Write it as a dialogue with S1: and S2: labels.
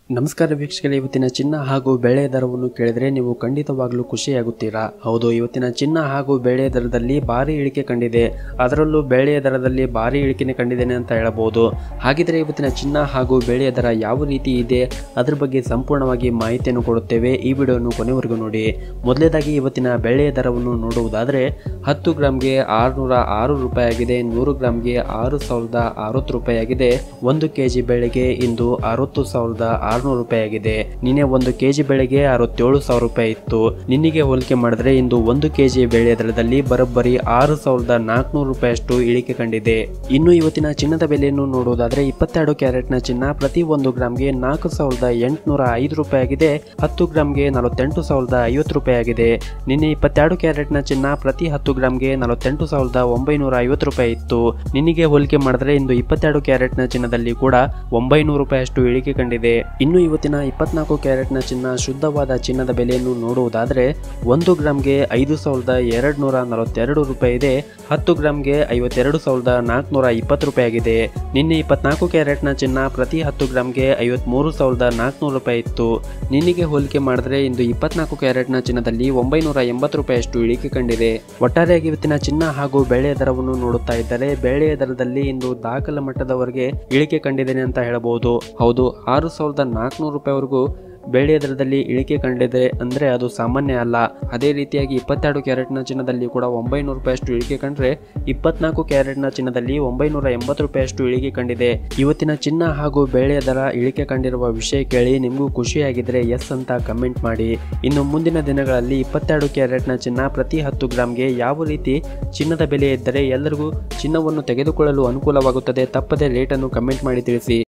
S1: ನಮಸ್ಕಾರ ವೀಕ್ಷಕರೇ, ಇವತ್ತಿನ ಚಿನ್ನ ಹಾಗೂ ಬೆಳೆ ದರವನ್ನು ಕೇಳಿದರೆ ನೀವು ಖಂಡಿತವಾಗ್ಲೂ ಖುಷಿಯಾಗುತ್ತೀರಾ? ಹೌದು, ಇವತ್ತಿನ ಚಿನ್ನ ಹಾಗೂ ಬೆಳೆ ದರದಲ್ಲಿ ಭಾರಿ ಇಳಿಕೆ ಕಂಡಿದೆ. ಅದರಲ್ಲೂ ಬೆಳೆಯ ದರದಲ್ಲಿ ಭಾರಿ ಇಳಿಕೆನೆ ಕಂಡಿದ್ದೇನೆ ಅಂತ ಹೇಳಬಹುದು. ಹಾಗಿದ್ರೆ ಇವತ್ತಿನ ಚಿನ್ನ ಹಾಗೂ ಬೆಳೆಯ ದರ ಯಾವ ರೀತಿ ಇದೆ ಅದ್ರ ಬಗ್ಗೆ ಸಂಪೂರ್ಣವಾಗಿ ಮಾಹಿತಿಯನ್ನು ಕೊಡುತ್ತೇವೆ. ಈ ವಿಡಿಯೋವನ್ನು ಕೊನೆವರೆಗೂ ನೋಡಿ. ಮೊದಲನೇದಾಗಿ ಇವತ್ತಿನ ಬೆಳೆಯ ದರವನ್ನು ನೋಡುವುದಾದರೆ 10 ಗ್ರಾಮ್ಗೆ 606 ರೂಪಾಯಿ ಆಗಿದೆ. 100 ಗ್ರಾಮ್ಗೆ 6060 ರೂಪಾಯಿ ಆಗಿದೆ. 1 ಕೆಜಿ ಬೆಳೆಗೆ ಇಂದು 60,600 ರೂಪಾಯಿ ಆಗಿದೆ. ನಿನ್ನೆ 1 ಕೆಜಿ ಬೆಳೆಗೆ 67,000 ರೂಪಾಯಿ ಇತ್ತು. ನಿನ್ನೆಗೆ ಹೋಲಿಕೆ ಮಾಡಿದ್ರೆ ಇಂದು 1 ಕೆಜಿ ಬೆಳೆಯ ದರದಲ್ಲಿ ಬರೋಬ್ಬರಿ 6,400 ರೂಪಾಯಿಯಷ್ಟು ಇಳಿಕೆ ಕಂಡಿದೆ. ಇನ್ನು ಇವತ್ತಿನ ಚಿನ್ನದ ಬೆಲೆಯನ್ನು ನೋಡುವುದಾದ್ರೆ 22 ಕ್ಯಾರೆಟ್ನ ಚಿನ್ನ ಪ್ರತಿ 1 ಗ್ರಾಮ್ಗೆ 4,805 ರೂಪಾಯಿ ಆಗಿದೆ. 10 ಗ್ರಾಮ್ಗೆ 48,050 ರೂಪಾಯಿ ಆಗಿದೆ. ನಿನ್ನೆ 22 ಕ್ಯಾರೆಟ್ನ ಚಿನ್ನ ಪ್ರತಿ 10 ಗ್ರಾಮ್ಗೆ 48,950 ರೂಪಾಯಿ ಇತ್ತು. ನಿನ್ನೆಗೆ ಹೋಲಿಕೆ ಮಾಡಿದ್ರೆ ಇಂದು 22 ಕ್ಯಾರೆಟ್ನ ಚಿನ್ನದಲ್ಲಿ ಕೂಡ 900 ರೂಪಾಯಿಯಷ್ಟು ಇಳಿಕೆ ಕಂಡಿದೆ. ಇನ್ನು ಇವತ್ತಿನ 24 ಕ್ಯಾರೆಟ್ನ ಚಿನ್ನ ಶುದ್ಧವಾದ ಚಿನ್ನದ ಬೆಲೆಯನ್ನು ನೋಡುವುದಾದರೆ 1 ಗ್ರಾಮ್ಗೆ 5,242 ರೂಪಾಯಿ ಇದೆ. 10 ಗ್ರಾಮ್ಗೆ 52,420 ರೂಪಾಯಿ ಆಗಿದೆ. ನಿನ್ನೆ 24 ಕ್ಯಾರೆಟ್ನ ಚಿನ್ನ ಪ್ರತಿ 10 ಗ್ರಾಮ್ಗೆ 53,400 ರೂಪಾಯಿ ಇತ್ತು. ನಿನ್ನೆಗೆ ಹೋಲಿಕೆ ಮಾಡಿದ್ರೆ ಇಂದು 24 ಕ್ಯಾರೆಟ್ನ ಚಿನ್ನದಲ್ಲಿ 980 ರೂಪಾಯಿಯಷ್ಟು ಇಳಿಕೆ ಕಂಡಿದೆ. ಒಟ್ಟಾರೆಯಾಗಿ ಇವತ್ತಿನ ಚಿನ್ನ ಹಾಗೂ ಬೆಳೆಯ ದರವನ್ನು ನೋಡುತ್ತಾ ಇದ್ದರೆ ಬೆಳೆಯ ದರದಲ್ಲಿ ಇಂದು ದಾಖಲ ಮಟ್ಟದವರೆಗೆ ಇಳಿಕೆ ಕಂಡಿದ್ದೇನೆ ಅಂತ ಹೇಳಬಹುದು. ಹೌದು, 6,400 ರೂಪಾಯಿವರೆಗೂ ಬೆಳೆಯ ದರದಲ್ಲಿ ಇಳಿಕೆ ಕಂಡಿದೆ ಅಂದರೆ ಅದು ಸಾಮಾನ್ಯ ಅಲ್ಲ. ಅದೇ ರೀತಿಯಾಗಿ 22 ಕ್ಯಾರೆಟ್ನ ಚಿನ್ನದಲ್ಲಿ ಕೂಡ 900 ರೂಪಾಯಿಯಷ್ಟು ಇಳಿಕೆ ಕಂಡ್ರೆ 24 ಕ್ಯಾರೆಟ್ನ ಚಿನ್ನದಲ್ಲಿ 980 ರೂಪಾಯಿಯಷ್ಟು ಇಳಿಕೆ ಕಂಡಿದೆ. ಇವತ್ತಿನ ಚಿನ್ನ ಹಾಗೂ ಬೆಳೆಯ ದರ ಇಳಿಕೆ ಕಂಡಿರುವ ವಿಷಯ ಕೇಳಿ ನಿಮಗೂ ಖುಷಿಯಾಗಿದ್ರೆ ಎಸ್ ಅಂತ ಕಮೆಂಟ್ ಮಾಡಿ. ಇನ್ನು ಮುಂದಿನ ದಿನಗಳಲ್ಲಿ 22 ಕ್ಯಾರೆಟ್ನ ಚಿನ್ನ ಪ್ರತಿ 10 ಗ್ರಾಮ್ಗೆ ಯಾವ ರೀತಿ ಚಿನ್ನದ ಬೆಲೆ ಇದ್ದರೆ ಎಲ್ಲರಿಗೂ ಚಿನ್ನವನ್ನು ತೆಗೆದುಕೊಳ್ಳಲು ಅನುಕೂಲವಾಗುತ್ತದೆ, ತಪ್ಪದೆ ರೇಟನ್ನು ಕಮೆಂಟ್ ಮಾಡಿ ತಿಳಿಸಿ.